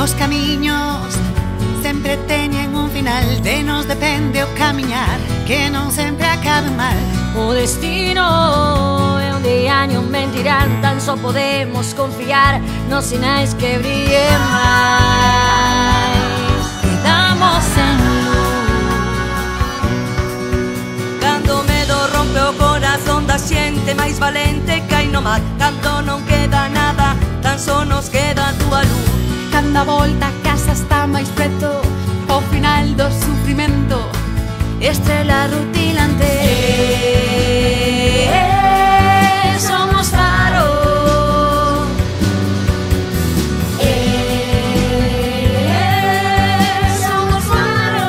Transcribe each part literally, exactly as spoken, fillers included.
Os camiños sempre teñen un final. De nos depende o camiñar, que non sempre acabe mal. O destino é un diaño mentirán, tan só podemos confiar nos sinais que brillen máis. Quedamos en Cando o medo rompe o corazón da xente máis valente cae no mar. Cando non queda nada, tan só nos queda a túa luz. Cando a volta a casa está máis preto, ao final do sufrimento, estrela rutilante. Eh, somos faro. Eh, somos faro.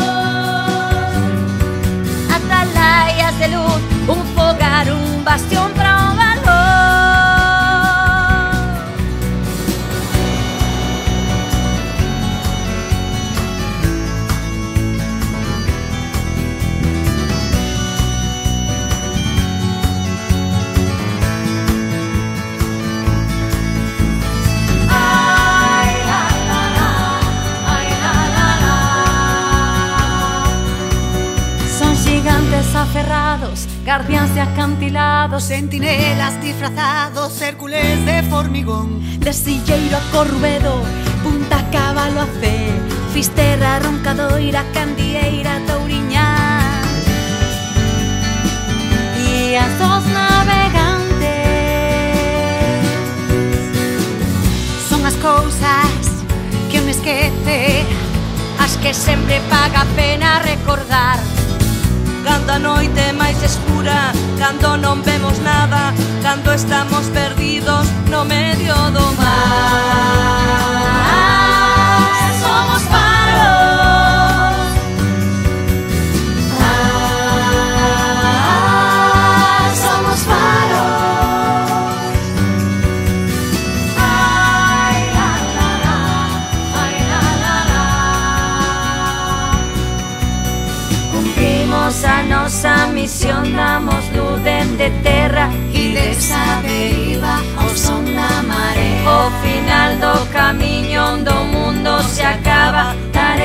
Atalayas de luz, un fogar, un bastión para o valor. Aferrados, guardiáns de acantilados, sentinelas disfrazados, Hércules de formigón, Lesilleiro a Corrubedo, Punta Cabalo a Cé, Fisterra Roncadoira, Candieira Touriñá. E as dos navegantes son as cousas que un esquece, as que sempre paga a pena recordar. Cando a noite é máis escura, cando non vemos nada, cando estamos perdidos no medio do mar. Somos faros. Ah, somos faros. Ai, la, la, la. Ai, la, la, la. Cumprimos a nosa misión, damos luz dende terra e desa deriva ao son da marea. O final do camiño onde o mundo se acaba,